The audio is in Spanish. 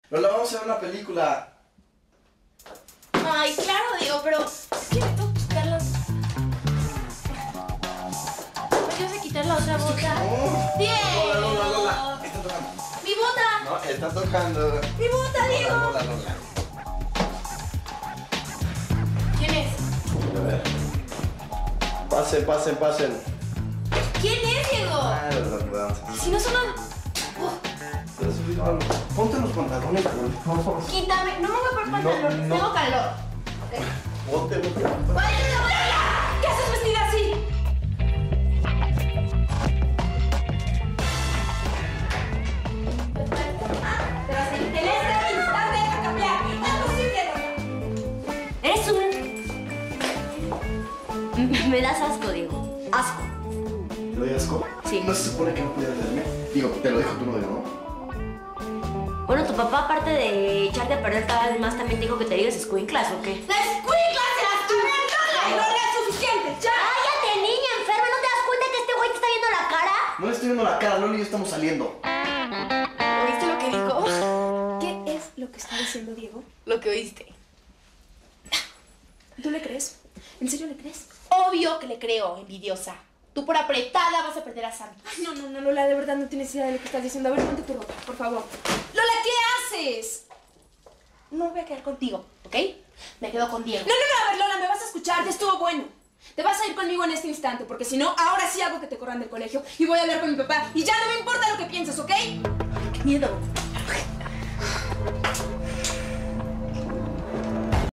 Lola, vamos a ver una película. Ay, claro, Diego, pero es que me tengo que quitar las... ¿Me vas a quitar la otra bota? No. ¡Diego! Lola, está tocando. ¡Mi bota! No, está tocando. ¡Mi bota, Diego! Lola. ¿Quién es? A ver. Pasen. ¿Quién es, Diego? Ah, Lola. Si no son... Ponte los pantalones, por favor. Quítame, no me voy a poner pantalón, No. tengo calor. Ponte. ¡Vaya! ¿Qué haces vestida así? Pero si en este instante va a cambiar. ¡Es posible! Eres un... Me das asco, Diego. Asco. ¿Te doy asco? Sí. ¿No se supone que no podías verme? Digo, te lo dijo tu novio, ¿no? Bueno, tu papá, aparte de echarte a perder cada vez más, también dijo que te digas escuinclas, ¿o qué? ¡La escuincla se las tuve! ¡No era suficiente! ¡Ya! ¡Cállate, niña enferma! ¿No te das cuenta que este güey te está viendo la cara? No le estoy viendo la cara, Lola y yo estamos saliendo. ¿Oíste lo que dijo? ¿Qué es lo que está diciendo Diego? Lo que oíste. ¿Tú le crees? ¿En serio le crees? Obvio que le creo, envidiosa. Tú por apretada vas a perder a Santos. Ay, no, Lola, de verdad no tienes idea de lo que estás diciendo. A ver, ponte tu ropa, por favor. Lola, ¿qué haces? No me voy a quedar contigo, ¿ok? Me quedo con Diego. No, a ver, Lola, me vas a escuchar, ya estuvo bueno. Te vas a ir conmigo en este instante, porque si no, ahora sí hago que te corran del colegio y voy a hablar con mi papá y ya no me importa lo que pienses, ¿ok? ¡Qué miedo!